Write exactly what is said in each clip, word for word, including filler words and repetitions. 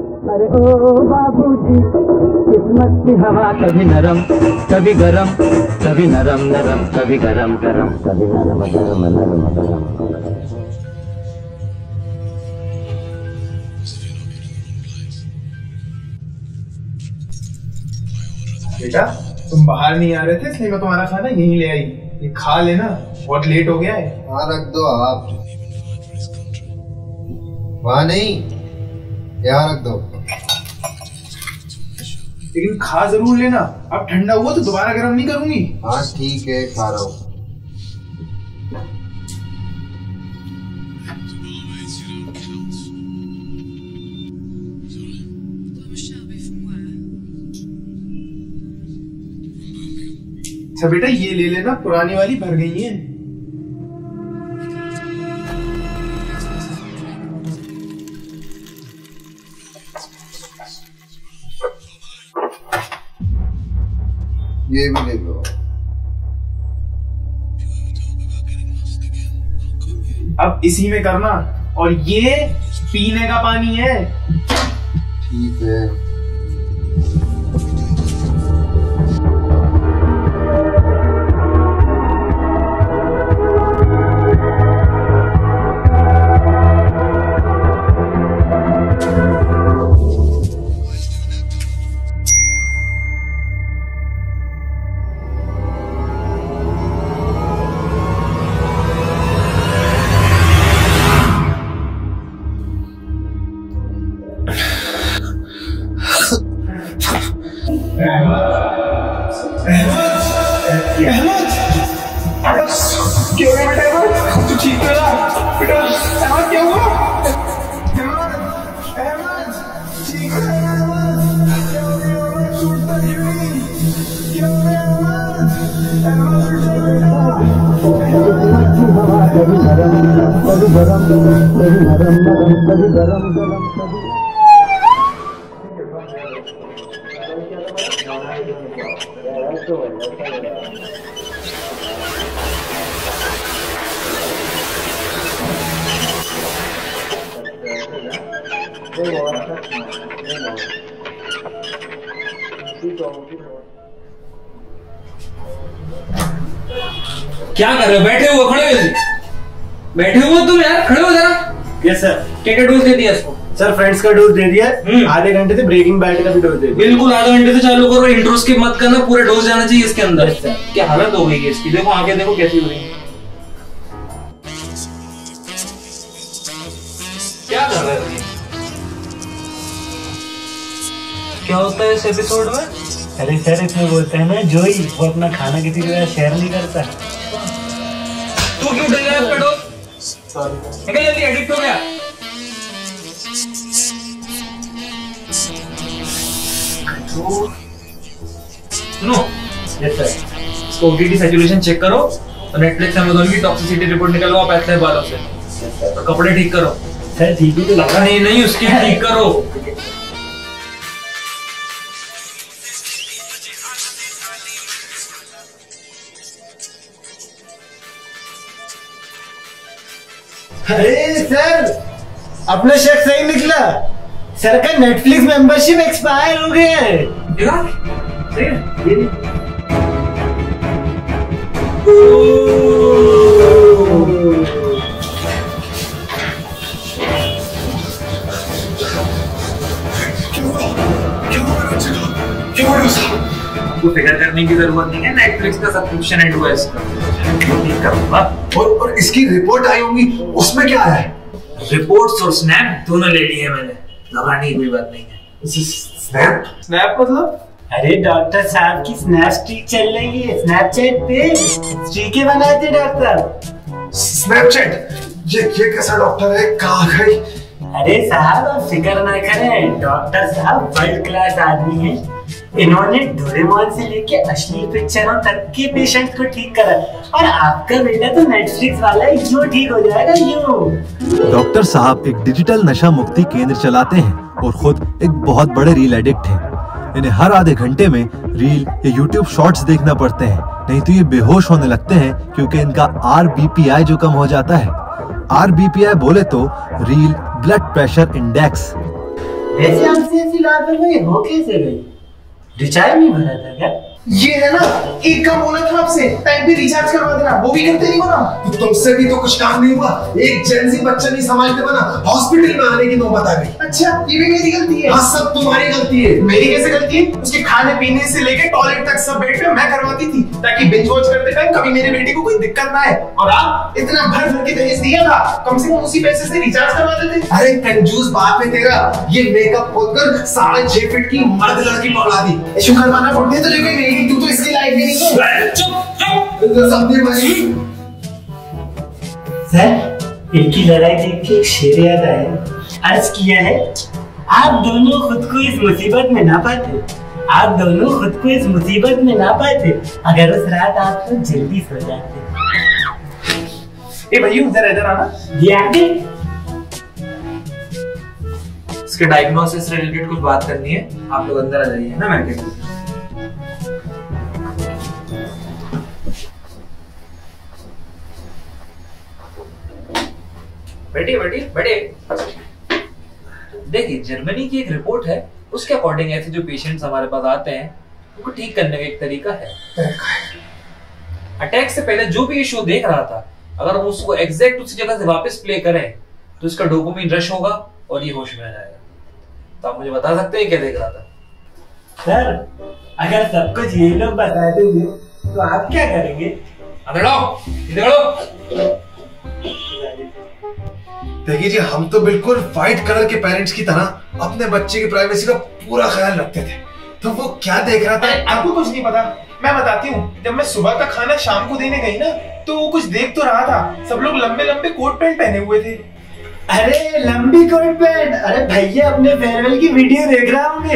अरे ओ बाबूजी, किस्मत की हवा कभी नरम कभी गरम, कभी नरम नरम कभी गरम गरम, कभी नरम गरम नरम गरम। बेटा तुम बाहर नहीं आ रहे थे इसलिए मैं तुम्हारा खाना यहीं ले आई, ये खा लेना, बहुत लेट हो गया है। हाँ रख दो आप, वहाँ नहीं यहाँ रख दो, लेकिन खा जरूर लेना, अब ठंडा हुआ तो दोबारा गर्म नहीं करूंगी। हाँ ठीक है खा रहा हूँ। अच्छा बेटा ये ले लेना, पुरानी वाली भर गई है। ये भी ले लो। अब इसी में करना, और ये पीने का पानी है। ठीक है। क्या हुआ बेटा? अहमद तू ठीक है ना बेटा? अहमद क्या हुआ? अहमद अहमद ठीक है? अहमद क्या हो गया? अहमद छूटता क्यों? क्या हो गया अहमद? अहमद कभी नरम कभी गरम, कभी नरम नरम कभी गरम गरम कभी। क्या कर रहे हो? बैठे हुए खड़े हो? बैठे हुए तुम यार, खड़े हो जरा। Yes sir. क्या क्या डोज दे दिया इसको? सर फ्रेंड्स का डोज दे दिया, आधे घंटे से ब्रेकिंग बैड का भी डोज दे दिया। बिल्कुल आधे घंटे से चालू करो, इंट्रो स्किप मत करना, पूरा डोज जाना चाहिए इसके अंदर। क्या हालत हो गई है इसकी, देखो आंखें देखो कैसी हो रही है। क्या कर रहे हो? क्या होता है इस एपिसोड में? अरे सर इसमें बोलते हैं ना, जोई वो अपना खाना किसी के साथ शेयर नहीं करता। तू क्यों डर गया डोज? निकल जल्दी, एडिक्ट हो गया। सुनो, यस सर। इसको ओटीटी सैचुरेशन चेक करो और नेटफ्लिक्स अमेज़न की टॉक्सिसिटी रिपोर्ट निकलवाओ पैसे बालों से, और कपड़े ठीक करो। सर ठीक ही तो लगा। नहीं नहीं उसकी ठीक करो। अरे सर अपना शेक सही निकला, सर का नेटफ्लिक्स मेंबरशिप एक्सपायर हो गया है। देखा? सही है? ये नहीं। आपको फिक्र करने की जरूरत नहीं है, नेटफ्लिक्स का सब्सक्रिप्शन एंड हुआ है इसका, ठीक करूंगा। और, और इसकी रिपोर्ट आई होगी, उसमें क्या है? रिपोर्ट्स और स्नैप दोनों ले लिए मैंने, घबराने की कोई बात नहीं है। स्नैप? स्नैप मतलब? अरे डॉक्टर साहब की स्नैप स्ट्रीक चल रही है, स्नैपचैट पे स्ट्रीकें बनाते डॉक्टर। स्नैपचैट? ये ये कैसा डॉक्टर है, कहाँ गई? अरे साहब आप फिक्र ना करें, डॉक्टर साहब वर्ल्ड क्लास आदमी हैं। इन्होंने डोरेमोन से लेके अश्लील पिक्चरों तक के पेशेंट को ठीक करा, और आपका बेटा तो नेटफ्लिक्स वाला है, यूं ठीक हो जाएगा यूं। डॉक्टर साहब एक डिजिटल नशा मुक्ति केंद्र चलाते हैं और खुद एक बहुत बड़े रील एडिक्ट हैं। इन्हें हर आधे घंटे में रील या यूट्यूब शॉर्ट्स देखना पड़ते हैं, नहीं तो ये बेहोश होने लगते हैं क्योंकि इनका आर बी पी आई जो कम हो जाता है। आर बी पी आई बोले तो रील ब्लड प्रेशर इंडेक्स। वैसे हमसे ऐसी लापरवाही हो कैसे गई? रिचार्ज नहीं भरा था क्या? ये है ना, एक काम बोला था आपसे, टाइम पे रिचार्ज करवा देना, वो भी करते नहीं हो ना। तो तुमसे भी तो कुछ काम नहीं हुआ। एक जेंजी बच्चा नहीं संभालते बना, हॉस्पिटल में आने की नौबत आ गई। अच्छा, ये भी मेरी गलती है? हाँ, सब तुम्हारी गलती है। मेरी कैसे गलती है? उसके खाने पीने से लेके टॉयलेट तक सब बेड पे मैं करवाती थी, ताकि बिंज वॉच करते टाइम कभी मेरे बेटे को कोई दिक्कत ना आए। और आप इतना भर भर के दहेज दिया था, कम से कम उसी पैसे से रिचार्ज करवा देते। अरे कंजूस बाप है तेरा, ये मेकअप खोलकर साढ़े छह फीट की मर्द लड़की पकड़ा दी। शुक्र माना बुढ़े तो लेके गई, तू तो इसकी लाइफ भी नहीं है। सर, इनकी लड़ाई देख के एक शेर याद आया। अर्ज किया है, आप दोनों खुद को इस मुसीबत में ना पाते, आप दोनों खुद को इस मुसीबत में ना पाते अगर उस रात आप तो जल्दी सो जाते। ए भैया, इधर इधर आना। ये आगे इसके डायग्नोसिस से रिलेटेड कुछ बात करनी है, आप लोग अंदर आ जाइए ना। मैं कहता हूँ बैठिए बैठिए बैठिए। देखिए, जर्मनी की एक रिपोर्ट है, उसके अकॉर्डिंग ऐसे जो पेशेंट्स हमारे पास आते हैं उनको ठीक करने का एक तरीका है। अटैक से पहले जो भी इशू देख रहा था, अगर हम उसको एग्जैक्ट उसी जगह से वापस प्ले करें तो इसका डोपामिन रश होगा और ये होश में आ जाएगा। तो आप मुझे बता सकते हैं क्या देख रहा था? सर, अगर सब कुछ ये लोग बता देंगे तो आप क्या करेंगे? अंदर आओ, इधर आओ। देखिए जी, हम तो बिल्कुल व्हाइट कलर के पेरेंट्स की तरह अपने बच्चे की प्राइवेसी का पूरा ख्याल रखते थे। तो वो क्या देख रहा था? आपको कुछ नहीं पता, मैं बताती हूँ। जब मैं सुबह का खाना शाम को देने गई ना, तो वो कुछ देख तो रहा था। सब लोग लंबे लंबे कोट पैंट पहने हुए थे। अरे लंबी कोट पैंट? अरे भैया अपने फेयरवेल की वीडियो देख रहा होंगे।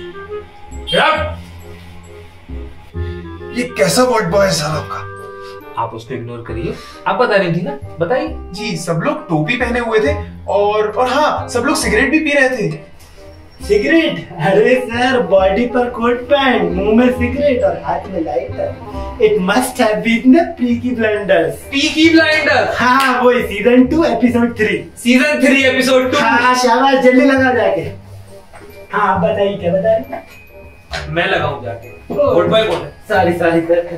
ये कैसा वर्ड बॉय है साहब का? आप उसको इग्नोर करिए। आप बता रही थी ना, बताइए। जी, सब लोग टोपी पहने हुए थे और और हाँ, सब लोग सिगरेट भी पी रहे थे। सिगरेट? अरे सर, बॉडी पर कोट पैंट, मुंह में सिगरेट और हाथ में lighter. It must have been the Peaky Blinders. Peaky Blinders? हाँ, वो season two episode three. Season three episode two? हाँ, शाबाश, जल्दी लगा जाके। हाँ, आप बताइए क्या बता रहे? मैं लगाऊं जाके। गुड बाय कौन है? सॉरी सॉरी सर,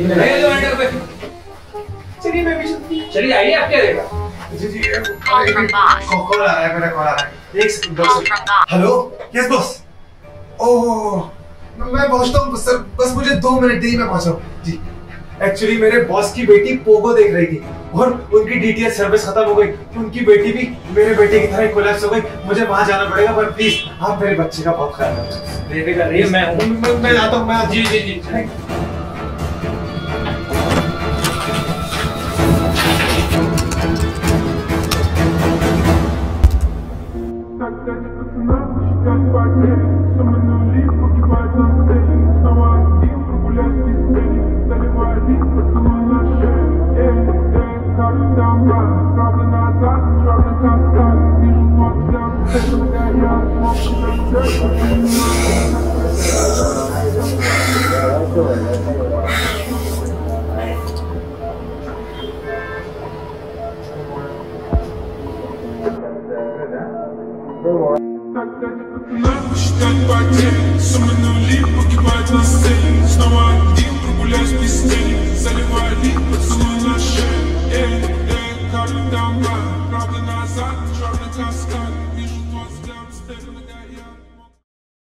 चलिए मैं भी चलती हूँ। चलिए आइए, आप क्या देखा? जी जी, कॉल आ रहा है, मेरा कॉल आ रहा है। एक सेकंड बस। Hello, yes boss. ओह, मैं पहुंचता हूँ सर, बस मुझे दो मिनट ही मैं पहुंचा हूँ जी। एक्चुअली मेरे बॉस की बेटी पोगो देख रही थी और उनकी डीटीएच सर्विस खत्म हो गई। उनकी बेटी भी मेरे बेटे की तरह कोलैप्स हो गई। मुझे वहां जाना पड़ेगा, पर प्लीज आप मेरे बच्चे का बहुत ख्याल रखें। बेटे का रेस मैं हूँ। मैं मैं जाता हूँ। मैं जी जी जी। Ждать потерь, сомнули, погибать на сцене. Снова один, прогуляюсь без тени. Заливаю лик, поцелуй на шею. Эй, эй, карты там, правда назад, черный каскад. Вижу твой взгляд, стены на горят.